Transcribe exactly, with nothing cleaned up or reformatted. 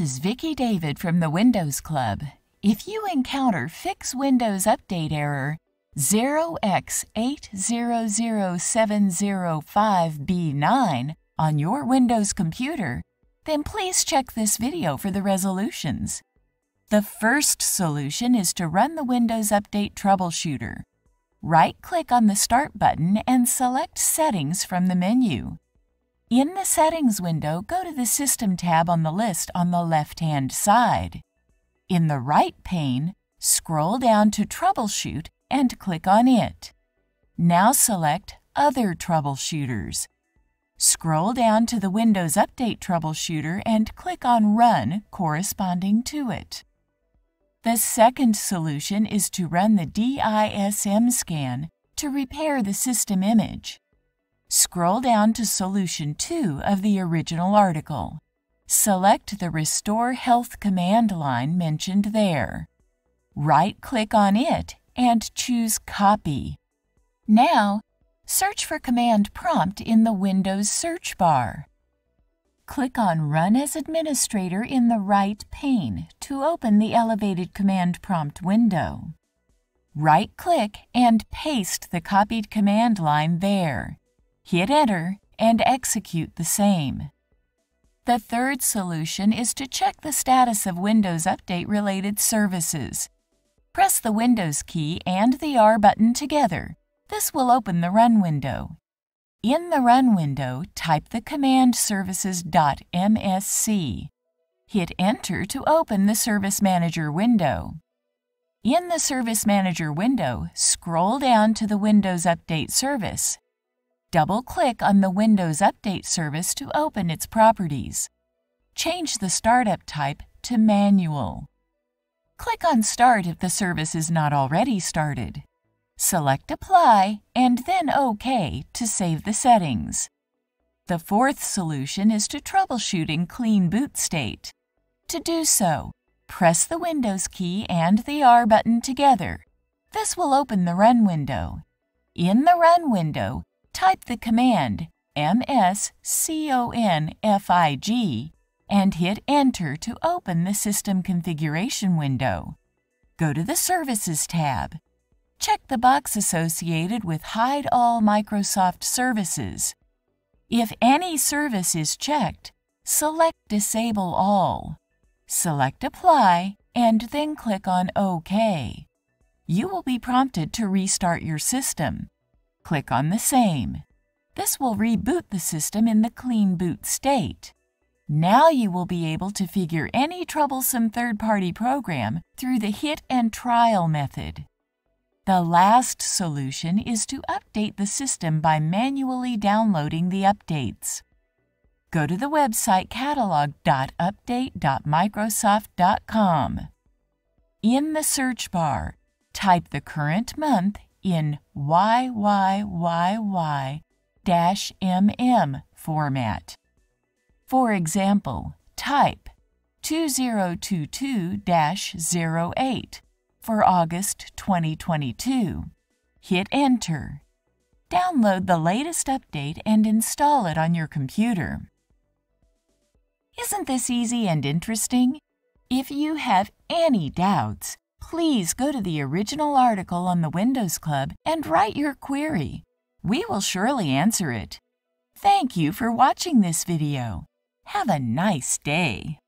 is Vicki David from the Windows Club. If you encounter Fix Windows Update error zero x eight zero zero seven zero five b nine on your Windows computer, then please check this video for the resolutions. The first solution is to run the Windows Update Troubleshooter. Right-click on the Start button and select Settings from the menu. In the Settings window, go to the System tab on the list on the left-hand side. In the right pane, scroll down to Troubleshoot and click on it. Now select Other Troubleshooters. Scroll down to the Windows Update Troubleshooter and click on Run corresponding to it. The second solution is to run the D I S M Scan to repair the system image. Scroll down to Solution two of the original article. Select the Restore Health command line mentioned there. Right-click on it and choose Copy. Now, search for Command Prompt in the Windows search bar. Click on Run as Administrator in the right pane to open the elevated Command Prompt window. Right-click and paste the copied command line there. Hit Enter and execute the same. The third solution is to check the status of Windows Update-related services. Press the Windows key and the R button together. This will open the Run window. In the Run window, type the command services.msc. Hit Enter to open the Service Manager window. In the Service Manager window, scroll down to the Windows Update service. Double-click on the Windows Update service to open its properties. Change the startup type to Manual. Click on Start if the service is not already started. Select Apply and then OK to save the settings. The fourth solution is to troubleshoot in clean boot state. To do so, press the Windows key and the R button together. This will open the Run window. In the Run window, type the command msconfig and hit Enter to open the System Configuration window. Go to the Services tab. Check the box associated with Hide All Microsoft Services. If any service is checked, select Disable All. Select Apply and then click on OK. You will be prompted to restart your system. Click on the same. This will reboot the system in the clean boot state. Now you will be able to figure any troublesome third-party program through the Hit and Trial method. The last solution is to update the system by manually downloading the updates. Go to the website catalog dot update dot microsoft dot com. In the search bar, type the current month in Y Y Y Y M M format. For example, type two zero two two dash zero eight for August twenty twenty-two. Hit Enter. Download the latest update and install it on your computer. Isn't this easy and interesting? If you have any doubts, please go to the original article on the Windows Club and write your query. We will surely answer it. Thank you for watching this video. Have a nice day.